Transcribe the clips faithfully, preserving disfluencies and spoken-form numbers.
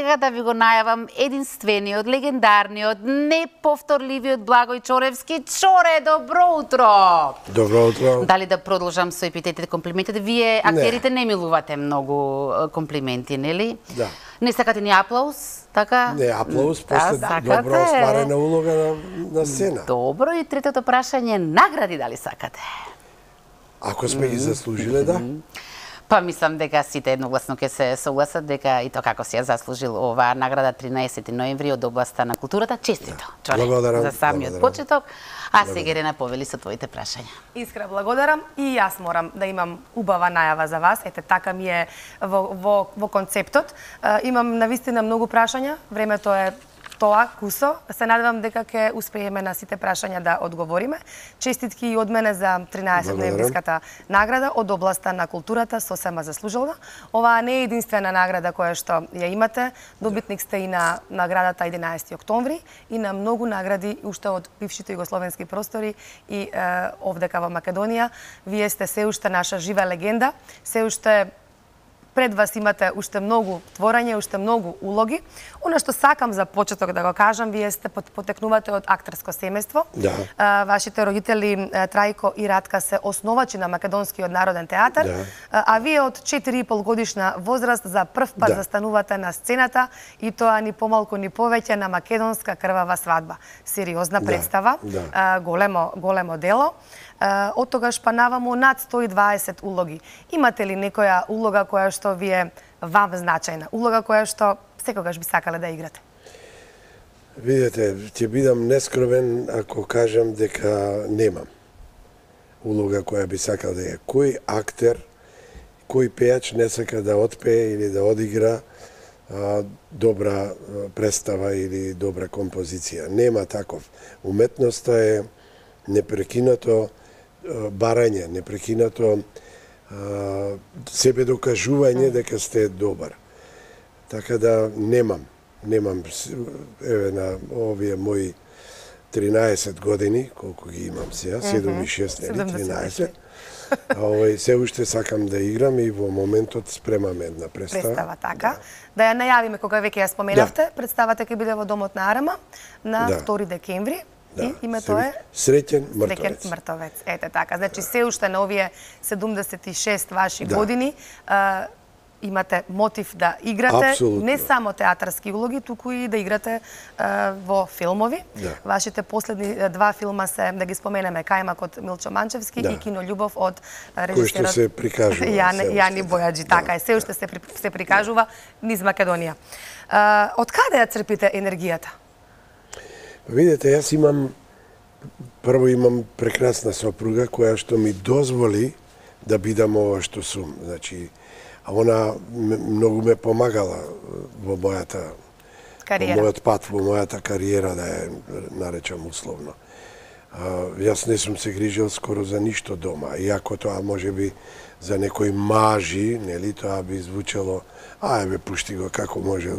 сега да ви го најавам единствениот, легендарниот, неповторливиот Благој Чоревски. Чоре, добро утро! Добро утро. Дали да продолжам со епитетите, комплиментите? Вие, актерите, не милувате многу комплименти, нели? Да. Не сакате ни аплауз, така? Не, аплауз, да, после сакате. добро остварена улога на, на сцена. Добро, и третото прашање, награди дали сакате? Ако сме ги заслужиле, да. Па мислам дека сите едногласно ќе се согласат дека и тоа како си ја заслужил оваа награда тринаесети ноември од областа на културата. Честито, Чоре, благодарам, за самиот благодарам. почеток. А сега Ирена повели со твоите прашања. Искра благодарам и јас морам да имам убава најава за вас. Ете, така ми е во, во, во концептот. Uh, имам навистина многу прашања, времето е тоа кусо. Се надевам дека ќе успееме на сите прашања да одговориме. Честитки и од мене за тринаесет ноемвриската награда од областа на културата, сосема заслужилна. Оваа не е единствена награда која што ја имате. Добитник сте и на наградата единаесети октомври и на многу награди уште од бившите југословенски простори и е, овдека во Македонија. Вие сте се уште наша жива легенда, се уште пред вас имате уште многу творање, уште многу улоги. Оно што сакам за почеток да го кажам, вие сте потекнувате од актерско семејство. Да. А, вашите родители Трајко и Радка се основачи на Македонскиот народен театар, Да. а вие од четири и пол годишна возраст за прв пат Да. застанувате на сцената и тоа ни помалку ни повеќе на македонска крвава свадба. Сериозна представа, Да. а, големо големо дело. Од тогаш па наваму над сто и дваесет улоги. Имате ли некоја улога која што ви е вам значајна? Улога која што секогаш би сакале да играте? Видете, ќе бидам нескровен ако кажам дека немам улога која би сакал да е. Кој актер, кој пејач не сака да отпее или да одигра а, добра представа или добра композиција? Нема таков. Уметноста е непрекинато барање, непрекинато а, себе докажување дека сте добар. Така да немам, немам, еве на овие мои тринаесет години, колку ги имам сега, седум и шест, нели, тринаесет. А овој се уште сакам да играм и во моментот спремам една представа. Представа, така. Да, да ја најавиме кога веќе ја споменавте. Да. Представата ќе биде во Домот на Арама на Да. втори декември. Да. И името е Среќен мртовец. Среќен мртовец. Ете така. Значи се уште на овие седумдесет и шест ваши Да. години а, имате мотив да играте Апсолутно. не само театарски улоги, туку и да играте а, во филмови. Да. Вашите последни два филма се, да ги споменеме, Кајмак од Милчо Манчевски Да. и Кинољубов од Кој режисерот што се прикажува. Јани, се Јани уште, Бојаджи. да. Така е, се уште се, при, се прикажува низ Македонија. А, од каде ја црпите енергијата? Видете, јас имам, прво имам прекрасна сопруга која што ми дозволи да бидам ова што сум. Значи, а она многу ме помагала во мојата Кариера. во мојот пат, во мојата кариера, да ја наречам условно. А, јас не сум се грижил скоро за ништо дома, иако тоа може би за некои мажи, нели, тоа би звучело, а еве пушти го како може,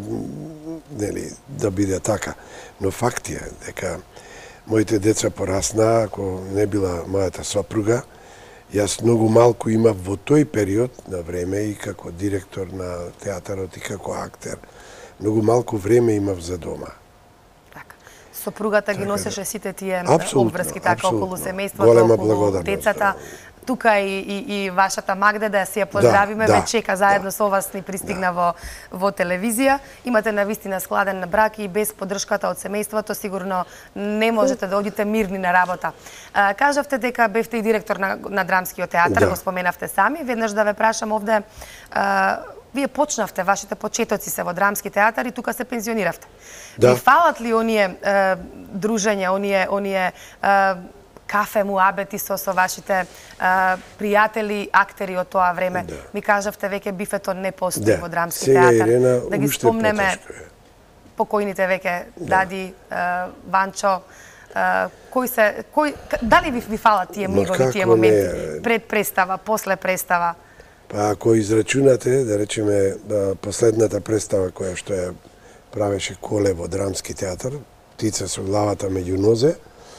нели, да биде така. Но факт е дека моите деца порасна, ако не била мојата сопруга, јас многу малку имав во тој период на време и како директор на театарот и како актер, многу малку време имав за дома. Така. Сопругата ги Така носеше сите тие Апсолутно, обврски така апсолутно. околу семејството, Голема околу благодарност, децата. да. Тука и, и, и вашата Магде, да си ја поздравиме, Да, ве да, чека заедно да. со вас, ни пристигна во, во телевизија. Имате навистина складен брак и без поддршката од семејството сигурно не можете да одите мирни на работа. А, кажавте дека бевте и директор на, на Драмскиот театар, Да. го споменавте сами. Веднаш да ве прашам овде, а, вие почнавте, вашите почетоци се во Драмски театар и тука се пензиониравте. Да. Ви фалат ли оние е, дружења, оние, оние е, кафе, муабети со, со вашите е, пријатели, актери од тоа време? Да. Ми кажавте, веќе бифето не постои Да. во Драмски Сега, театар. Ирена, Да ги уште спомнеме потешко е. покојните веќе Дади, е, Ванчо, е, кој се, кој, дали ви, ви фалат тие Ма мигови, тие како моменти? не? Пред представа, после представа? Па ако израчунате, да речеме, последната представа која што ја правеше Коле во Драмски театар, Птица со главата меѓу нозе,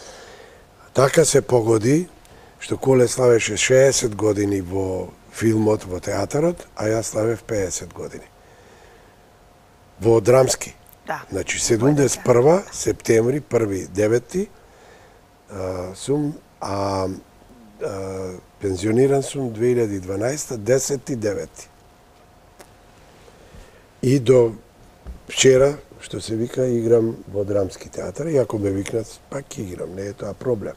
така се погоди што Коле славеше шеесет години во филмот, во театарот, а јас славев пеесет години. во Драмски. Да. Значи, седумдесет и прва, септември, први, девети, а, сум, а, а пензиониран сум две илјади и дванаесета, десети девети. И до вчера, што се вика, играм во Драмски театар, и ако ме викнат, пак играм, не е тоа проблем.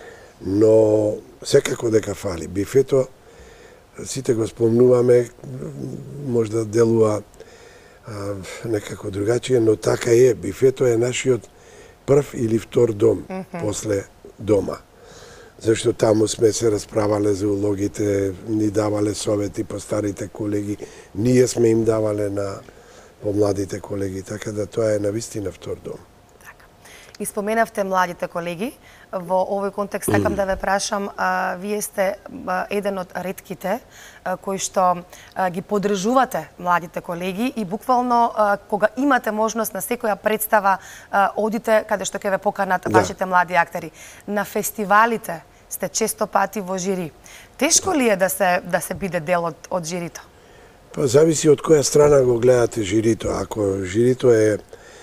Но секако дека фали. Бифето, сите го спомнуваме, можда делува а, некако другачие, но така е. Бифето е нашиот прв или втор дом, mm -hmm. после дома. Зашто таму сме се расправале за улогите, ни давале совети по старите колеги, ние сме им давале на помладите колеги, така да тоа е навистина втор дом. Така. И споменавте младите колеги. Во овој контекст сакам да ве прашам, а, вие сте а, еден од ретките а, кои што а, ги поддржувате младите колеги и буквално а, кога имате можност на секоја представа а, одите каде што ќе ве поканат да. вашите млади актери. На фестивалите сте често пати во жири. Тешко ли е да се да се биде дел од, од жирито? Па зависи од која страна го гледате жирито. Ако жирито е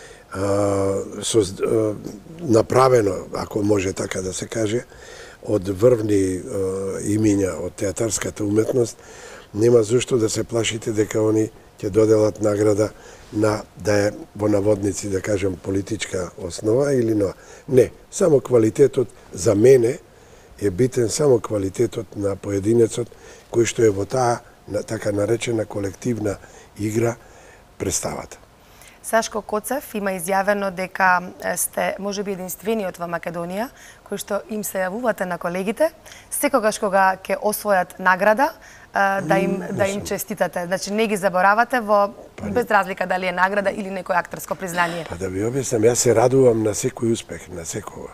а, со, а, направено, ако може така да се каже, од врвни а, имиња од театарската уметност, нема зашто да се плашите дека они ќе доделат награда на да е во наводници, да кажем, политичка основа или но. Не, само квалитетот за мене е битен само квалитетот на поединецот кој што е во таа на така наречена колективна игра представата. Сашко Коцев има изјавено дека сте можеби единствениот во Македонија кој што им се јавувате на колегите секогаш кога ќе освојат награда да им да им честитате. Значи не ги заборавате во без разлика дали е награда или некој актерско признание. Па да ви објаснам, јас се радувам на секој успех, на секого.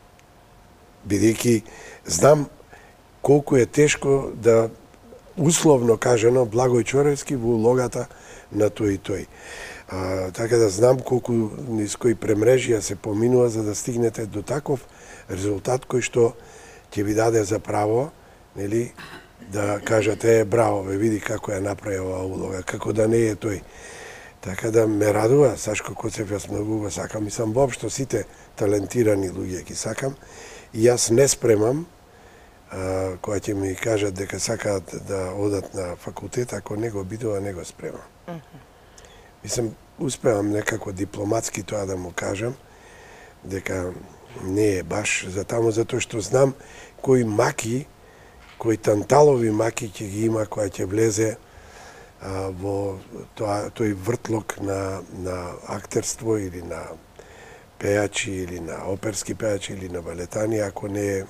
Бидејќи знам колку е тешко да условно кажано Благој Чоревски во улогата на тој и тој. А, така да знам колку низ кои премрежија се поминува за да стигнете до таков резултат кој што ќе ви даде за право, нели, да кажете, е, браво, ве види како ја направи оваа улога, како да не е тој. Така да ме радува, Сашко Коцев, јас многу го сакам и сам воопшто сите талентирани луѓе ги сакам. И јас не спремам, а, кога ќе ми кажат дека сакаат да одат на факултет, ако не го бидува, не го спремам. Mm -hmm. Мислам, успевам некако дипломатски тоа да му кажам, дека не е баш за таму, затоа што знам кои маки, кои танталови маки ќе ги има која ќе влезе а, во тоа, тој вртлок на, на актерство или на пејачи или на оперски пејачи или на балетани, ако не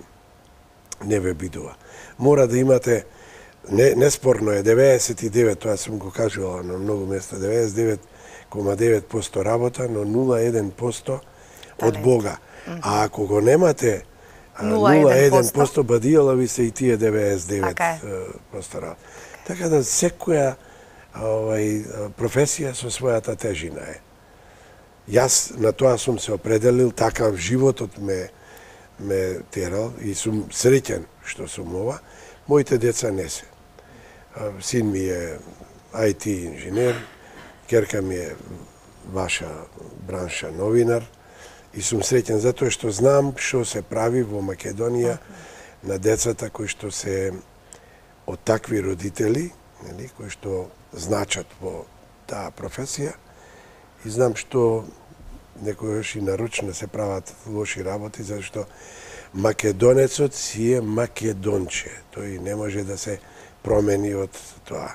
не ве бидува. Мора да имате, не, неспорно е, деветдесет и девет, тоа сум го кажувала на многу места, деветдесет и девет zarez девет проценти работа, но нула целу еден процент од Бога. А ако го немате нула целу еден процент, бадијала ви се и тие деветдесет и девет проценти работа. Така да секоја овај, професија со својата тежина е. Јас на тоа сум се определил, така животот ме ме терал и сум среќен што сум ова. Моите деца не се. Син ми е ај ти инженер, керка ми е ваша бранша новинар и сум среќен затоа што знам што се прави во Македонија на децата кои што се од такви родители, нели, кои што значат во таа професија и знам што некојаш и нарочно се прават лоши работи, зашто македонецот си е македонче. Тој не може да се промени од тоа.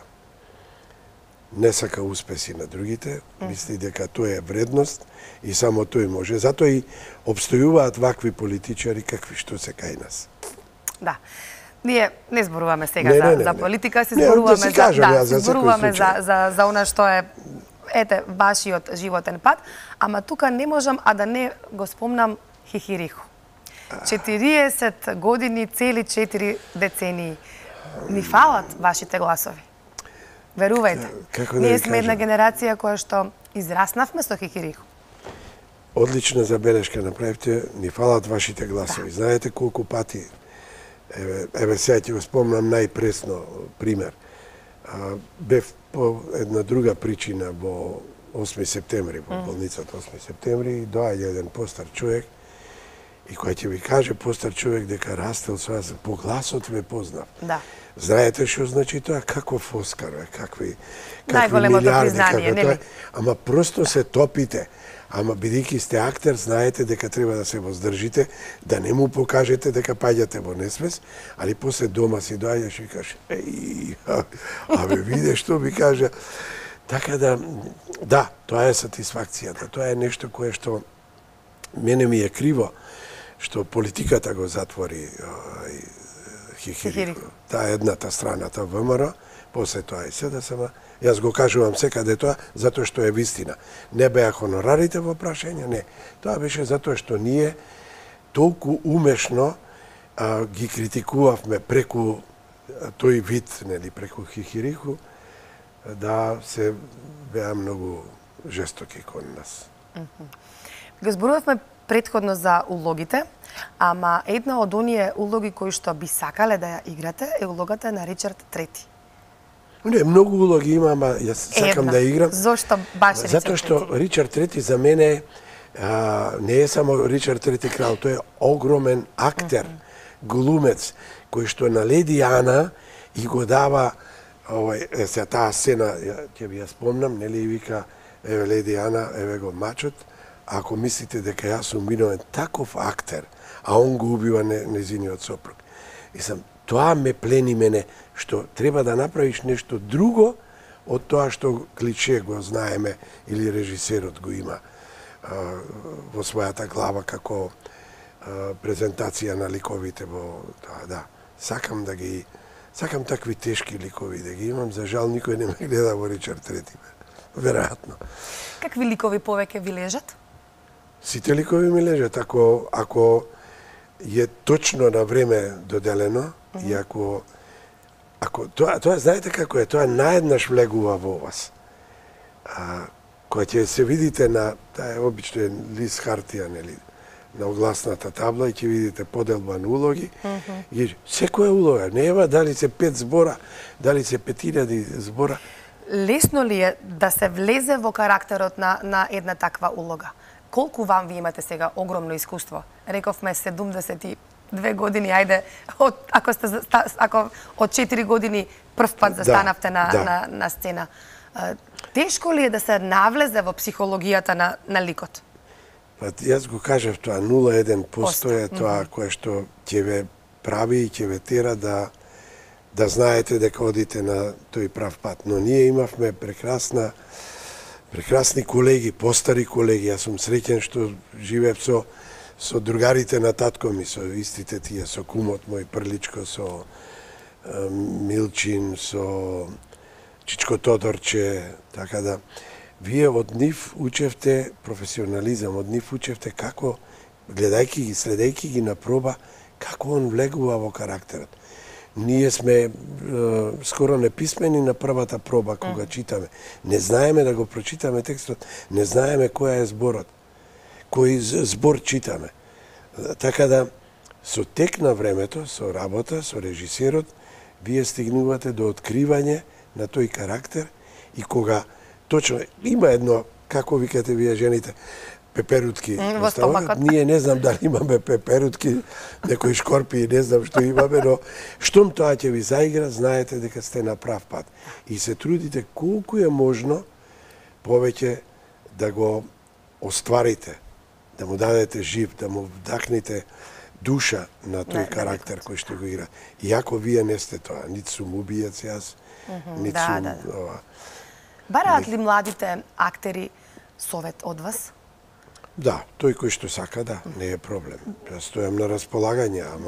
Не сака успеси на другите, мисли дека тоа е вредност и само тој може. Затоа и обстојуваат вакви политичари какви што се кај нас. Да. Ние не зборуваме сега не, за, не, не, за не. политика, си не, зборуваме да си за, кажем, да, за, си зборуваме за, за, за, за она што е ете вашиот животен пат, ама тука не можам а да не го спомнам Хихириху. четириесет години, цели четири децении. Ни фалат вашите гласови. Верувајте. Како да Ние ви сме една генерација која што израснавме со Хихириху. Одлична забелешка направивте, ни фалат вашите гласови. Да. Знаете колку пати, еве, еве сега ќе го спомнам најпресно пример. А, бев по една друга причина во осми септември, во болницата осми септември, и доаѓа еден постар човек, и кој ќе ви каже постар човек дека растел со вас, по гласот ме познав. Да. Знаете што значи тоа? Каков Оскар, бе, какви, какви Најголемото милиарди, признание, како нели? тоа. Ама просто се топите. Ама бидејќи сте актер, знаете дека треба да се воздржите, да не му покажете дека паѓате во несвес, али после дома си доаѓаш и кажеш, еј, абе виде што ми кажа. Така да, да, тоа е сатисфакцијата. Тоа е нешто кое што мене ми е криво, што политиката го затвори Хихирико. Таа е едната страната ВМРО, после тоа и СДСМ. Јас го кажувам секаде тоа, затоа што е вистина. Не беа хонорарите во прашање, не. Тоа беше затоа што ние толку умешно а, ги критикувавме преку тој вид, нели, преку Хихирико, да се беа многу жестоки кон нас. Го зборувавме претходно за улогите, ама една од оние улоги кои што би сакале да ја играте е улогата на Ричард трети. Не, многу улоги има, ама јас сакам Една. да играм. Зошто баш Ричард Затоа што трети? Ричард трети за мене а, не е само Ричард трети крал, тој е огромен актер, mm -hmm. глумец, кој што на Леди Ана и го дава овај, е, се таа сцена, ќе ви ја спомнам, нели, и вика, еве Леди Ана, еве го мачот, ако мислите дека јас сум виновен, таков актер, а он го убива не, незиниот сопруг. И сам, тоа ме плени мене, што треба да направиш нешто друго од тоа што клише го знаеме или режисерот го има а, во својата глава како а, презентација на ликовите во тоа, да. Сакам да ги сакам такви тешки ликови да ги имам, за жал никој не ме гледа во Ричард трети. Веројатно. Какви ликови повеќе ви лежат? Сите ликови ми лежат, ако, ако е точно на време доделено, mm -hmm. и ако, ако тоа, тоа, знаете како е, тоа наеднаш влегува во вас. А, кога ќе се видите на, таа е обично лист хартија, нели, на огласната табла и ќе видите поделба на улоги, mm -hmm. и секоја улога, не ева дали се пет збора, дали се петинади збора. Лесно ли е да се влезе во карактерот на, на една таква улога? Колку вам ви имате сега огромно искуство? Рековме седумдесет и две години, ајде, од, ако, сте, ако од четири години прв пат застанавте да, на, да. на, на сцена. Тешко ли е да се навлезе во психологијата на, на ликот? Па, јас го кажав тоа, нула еден посто е тоа mm -hmm. кое што ќе ве прави и ќе ве тера да да знаете дека одите на тој прав пат. Но ние имавме прекрасна прекрасни колеги, постари колеги. Јас сум среќен што живеев со со другарите на татко ми, со истите тие, со кумот мој Прличко, со е, Милчин, со Чичко Тодорче, така да вие од нив учевте професионализам, од нив учевте како, гледајќи ги, следејќи ги на проба, како он влегува во карактерот. Ние сме е, скоро неписмени на првата проба кога mm. читаме. Не знаеме да го прочитаме текстот, не знаеме која е зборот, кој збор читаме. Така да, со тек на времето, со работа, со режисерот, вие стигнувате до откривање на тој карактер и кога точно има едно, како викате вие жените, пеперутки во стомакот. Ние не знам дали имаме пеперутки, некои шкорпии, не знам што имаме, но штом тоа ќе ви заигра, знаете дека сте на прав пат. И се трудите колку е можно повеќе да го остварите, да му дадете жив, да му вдахнете душа на тој не, карактер не, кој што го игра. Иако вие не сте тоа, нит сум убиец јас, mm -hmm, нит да, сум... Да, да. Ова, бараат ли младите актери совет од вас? Да, тој кој што сака, да, не е проблем. Јас стојам на располагање, ама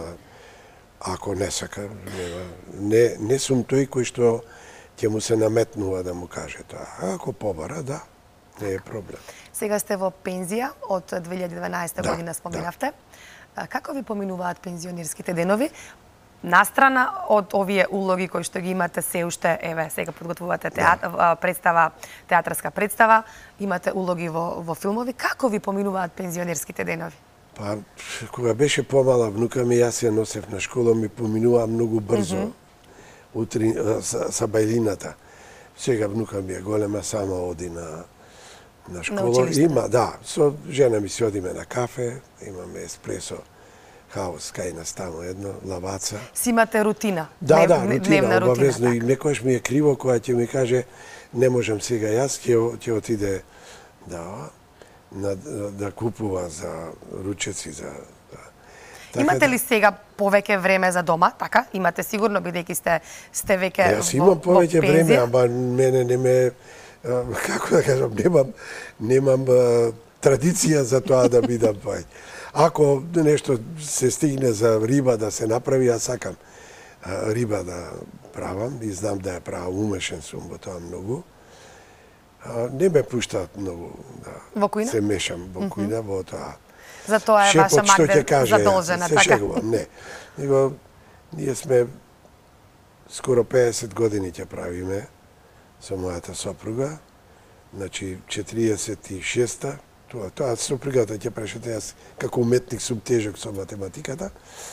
ако не сака, не, не, не сум тој кој што ќе му се наметнува да му каже тоа. А ако побара, да, не е проблем. Сега сте во пензија од две илјади и дванаесета да, година споменавте. Да. Како ви поминуваат пензионерските денови? Настрана од овие улоги кои што ги имате се уште, еве, сега подготвувате теат, да. представа, театарска представа, имате улоги во, во филмови. Како ви поминуваат пензионерските денови? Па, кога беше помала внука ми, јас ја носев на школа, ми поминуваа многу брзо, mm -hmm. утри, са, са бајлината. Сега внука ми е голема, сама оди на, на школа. Научили сте. Има, да, со жена ми си одиме на кафе, имаме еспресо хаус кај нас таму едно, лаваца. Си имате рутина. Да, днев, да, рутина, дневна рутина, обавезно. И така. некојаш ми е криво кога ќе ми каже не можам сега јас, ќе ќе отиде да на, да купува за ручеци за да. Така Имате да, ли сега повеќе време за дома, така? Имате сигурно, бидејќи сте сте веќе Јас во, имам повеќе во време, пензија. ама мене не ме а, како да кажам, немам немам а, традиција за тоа да бидам повеќе. Ако нешто се стигне за риба да се направи, јас сакам а, риба да правам и знам да ја правам, умешен сум во тоа многу. А, не ме пуштаат многу да Во кујна? се мешам во кујна, во тоа. За тоа е Шепот ваша што ќе Магда каже, јас задолжена, се така? шегувам, не. Него ние сме скоро педесет години ќе правиме со мојата сопруга. Значи четириесет и шеста, тоа тоа сопругата ќе прешете, јас како уметник сум тежок со математиката.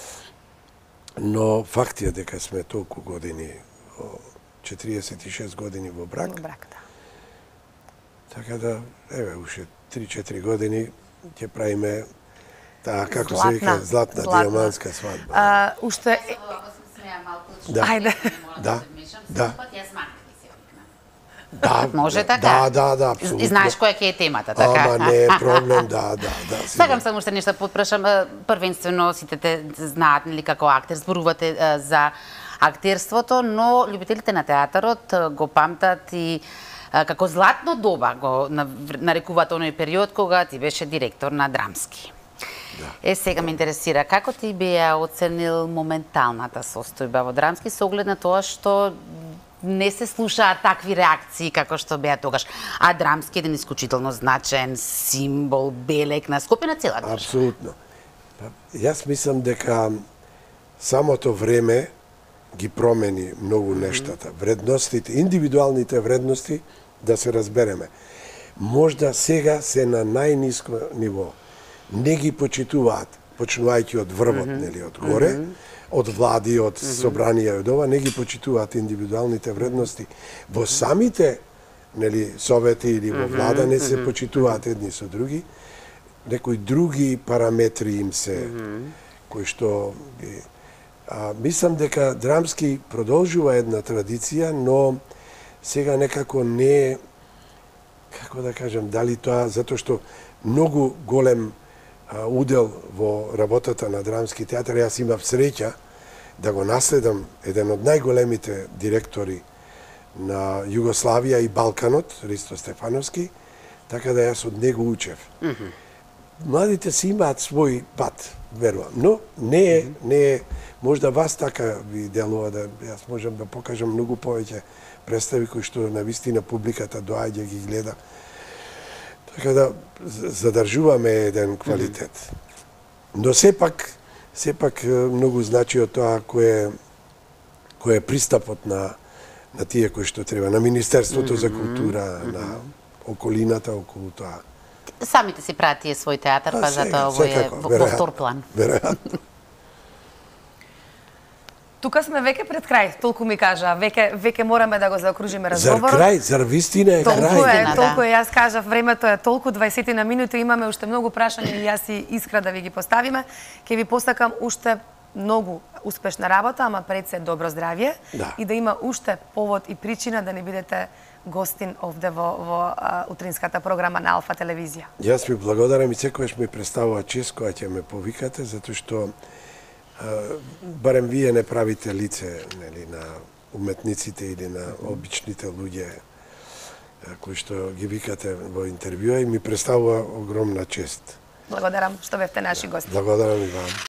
Но факт е дека сме толку години, четириесет и шест години во брак. Во брак, да. Така да, еве, уште три-четири години ќе правиме таа, како се Златна, вика, златна, златна. диамантска свадба. А, уште е- Ако се смеја малку, Да. Ајде. Да. Да. Јас Марка ви се викнам. Да, Може да, така? Да, да, да, апсолутно. И знаеш која ќе е темата, така? Ама не е проблем, да, да, да. Сакам само уште нешто подпрашам. Е, Првенствено сите те знаат нели како актер, зборувате е, за актерството, но љубителите на театарот е, го памтат и е, како златно доба го нав- нарекуваат оној период кога ти беше директор на Драмски. Да. Е, сега ме интересира, како ти би ја оценил моменталната состојба во Драмски со оглед на тоа што не се слушаат такви реакции како што беа тогаш. А Драмски е еден исклучително значаен символ, белег на Скопје, на цела држава. Апсолутно. Па, јас мислам дека самото време ги промени многу нештата. Вредностите, индивидуалните вредности, да се разбереме. Можда сега се на најниско ниво. Не ги почитуваат, почнувајќи од врвот, нели, од горе, од влади, од собранија и од ова, не ги почитуваат индивидуалните вредности. Во самите, нели, совети или во влада не се почитуваат едни со други. Некои други параметри им се, кои што ги... А, мислам дека Драмски продолжува една традиција, но сега некако не е, како да кажам, дали тоа, затоа што многу голем а, удел во работата на Драмски театар, јас имав среќа да го наследам еден од најголемите директори на Југославија и Балканот, Ристо Стефановски, така да јас од него учев. Mm -hmm. Младите си имаат свој пат, верувам, но не е, не е, можда вас така ви делува да јас можам да покажам многу повеќе представи кои што на вистина публиката доаѓа ги гледа. Така да задржуваме еден квалитет. Но сепак сепак многу значи од тоа кој е кој е пристапот на на тие кои што треба, на Министерството за култура, на околината околу тоа. Самите си прават тие свој театар, па затоа ово е во, во втор план. Веројатно. Тука сме веќе пред крај, толку ми кажа, веќе веќе мораме да го заокружиме Зар разговорот. крај, зар вистина е Толку крај. е, Да. толку е, јас кажав, времето е толку, дваесет на минути, имаме уште многу прашања и јас и искра да ви ги поставиме. Ќе ви посакам уште многу успешна работа, ама пред се добро здравје Да. и да има уште повод и причина да не бидете гостин овде во, во а, утринската програма на Алфа телевизија. Јас ви благодарам и секојаш ми представува чест кога ќе ме повикате, затоа што а, барем вие не правите лице, нели, на уметниците или на обичните луѓе а, кои што ги викате во интервјуа и ми представува огромна чест. Благодарам што бевте наши гости. Благодарам и вам.